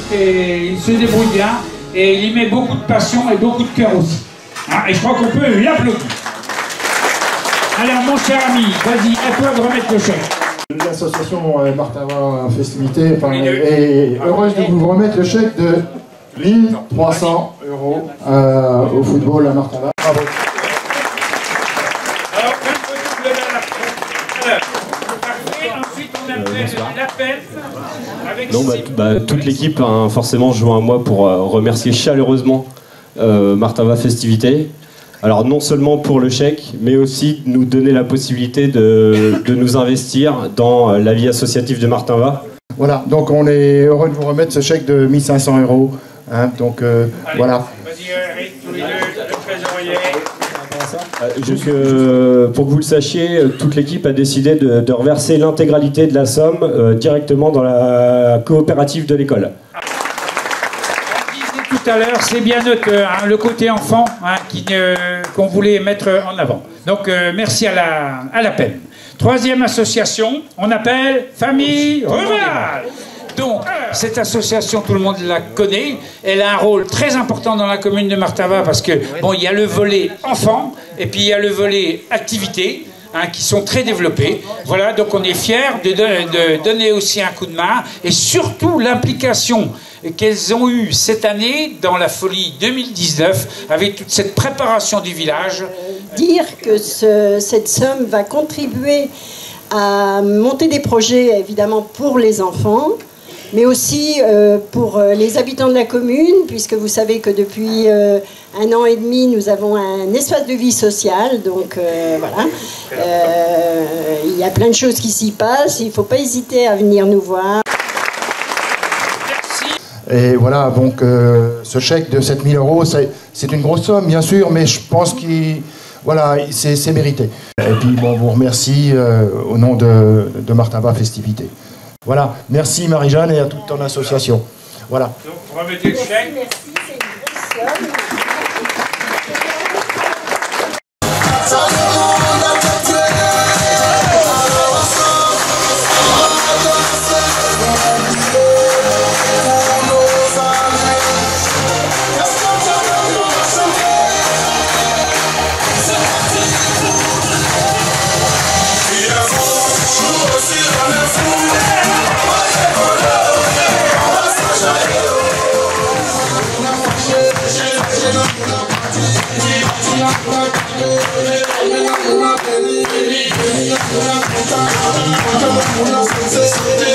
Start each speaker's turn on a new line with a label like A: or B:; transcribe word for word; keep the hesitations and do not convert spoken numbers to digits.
A: et il se débrouille bien et il y met beaucoup de passion et beaucoup de cœur aussi. Hein, et je crois qu'on peut l'applaudir. Alors mon cher ami, vas-y, à toi de remettre le chèque.
B: L'association euh, Martava Festivité enfin, est heureuse de vous remettre le chèque de mille trois cents euros euh, au football à Martava. Bravo.
A: Alors, ensuite on appelle l'appel avec
C: Non, bah, bah, toute l'équipe a hein, forcément joint à moi pour euh, remercier chaleureusement euh, Martava Festivité. Alors non seulement pour le chèque, mais aussi de nous donner la possibilité de, de nous investir dans la vie associative de Martinva.
B: Voilà, donc on est heureux de vous remettre ce chèque de mille cinq cents euros. Hein, donc euh,
A: Allez,
B: voilà.
A: Vas-y Eric, tous les deux, le trésorier.
C: Euh, juste euh, pour que vous le sachiez, toute l'équipe a décidé de, de reverser l'intégralité de la somme euh, directement dans la coopérative de l'école.
A: Tout à l'heure, c'est bien notre, hein, le côté enfant hein, qui, euh, qu'on voulait mettre en avant. Donc, euh, merci à la, à la peine. Troisième association, on appelle Famille Rurale. Donc, cette association, tout le monde la connaît. Elle a un rôle très important dans la commune de Martava parce que, bon, il y a le volet enfant et puis il y a le volet activité. Hein, qui sont très développés. Voilà, donc on est fiers de, de, de donner aussi un coup de main et surtout l'implication qu'elles ont eue cette année dans la folie deux mille dix-neuf avec toute cette préparation du village.
D: Dire que ce, cette somme va contribuer à monter des projets évidemment pour les enfants, mais aussi euh, pour les habitants de la commune, puisque vous savez que depuis euh, un an et demi, nous avons un espace de vie sociale, donc euh, voilà. Euh, il y a plein de choses qui s'y passent, il ne faut pas hésiter à venir nous voir.
B: Et voilà, donc euh, ce chèque de sept mille euros, c'est une grosse somme, bien sûr, mais je pense qu'il voilà, c'est mérité. Et puis, bon, on vous remercie euh, au nom de, de Martava Festivité. Voilà, merci Marie-Jeanne et à toute ton association. Voilà.
A: Donc, remettez le chèque.
D: Merci, c'est une grosse somme.
E: Thank you.